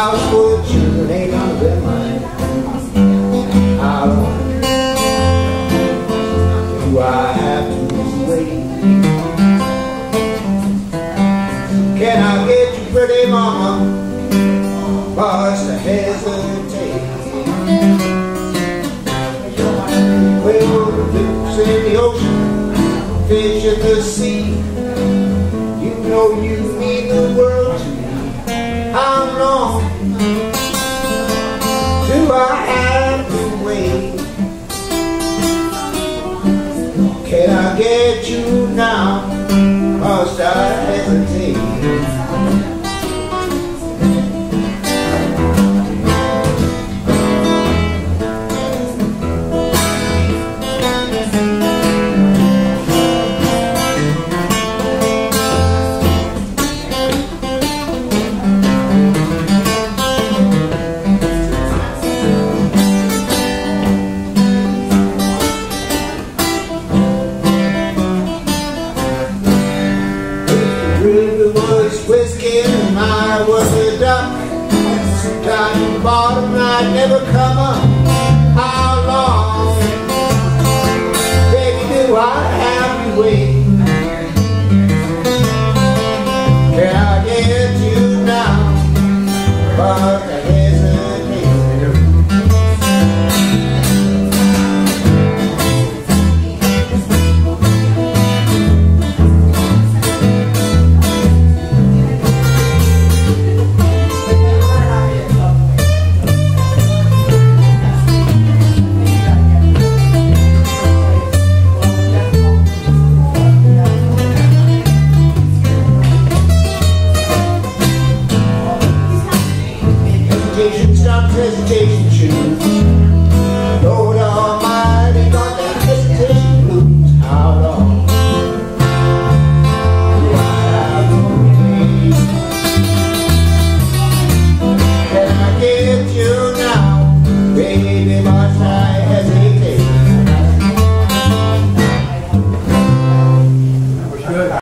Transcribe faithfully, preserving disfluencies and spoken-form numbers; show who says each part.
Speaker 1: house full of children ain't none of them mine. How long do I have to wait? Can I get you, pretty mama, past to hesitate? Well, the fish in the ocean, fish in the sea, you know you mean the world to me. How long do I have to wait? Can I get you now? Must I hesitate? River was whiskey and I was a duck down in the bottom, I'd never come up. How long, baby, do I have to wait? Can I get you now? But I hesitate. Stop hesitation shoes. Lord Almighty, got that hesitation blues. How long do I have to wait? Can I get you now, baby? My